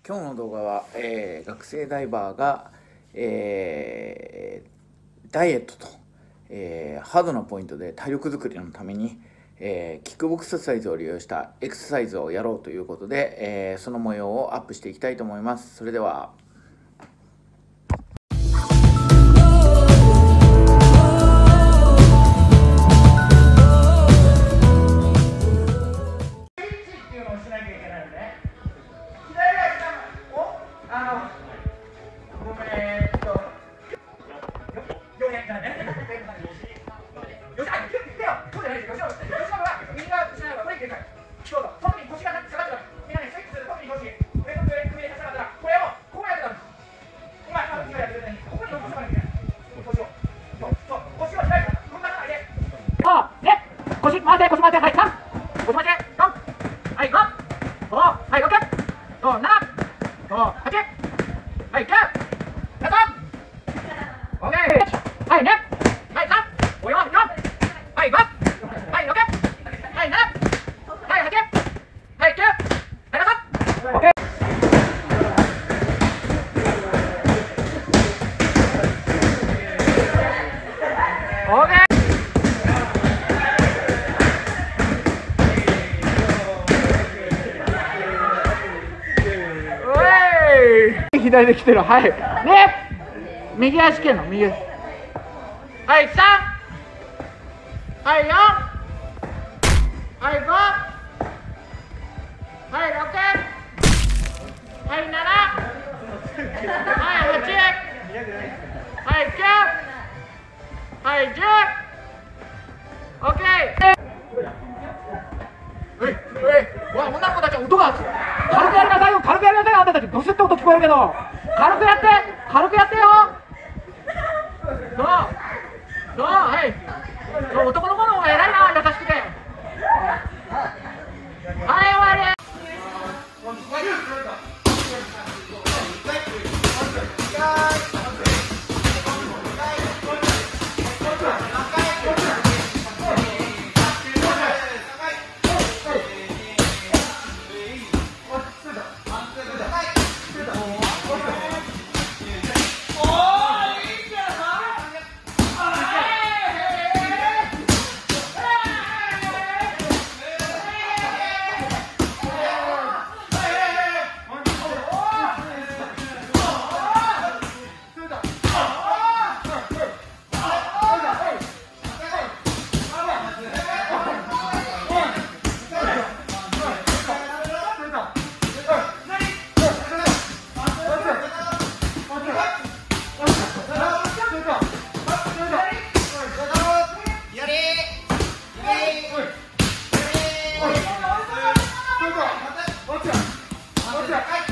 今日の動画は、学生ダイバーが、ダイエットと、ハードなポイントで体力づくりのために、キックボクスサイズを利用したエクササイズをやろうということで、その模様をアップしていきたいと思います。それでは。 腰回って、はい、3、腰回って、4、はい、5、はい、6、7、8、はい、9、7、OK、はい、2、はい、3、4、はい、5、はい、6、はい、7、はい、8、はい、9、はい、10、OK。左で来てる。はい。で、右足蹴るの、右足。はい、3。はい、4。はい、5。はい、6。はい、7。はい、8。はい、9。はい、10。オッケー。わ、女の子たちは音が軽くやりなさいよ、軽くやりなさいよ、あんたたち。ドスって音聞こえるけど、軽くやって、軽くやってよ。そう、はい。男の子の方が偉いな、優しくて。はい、終わり。What's up?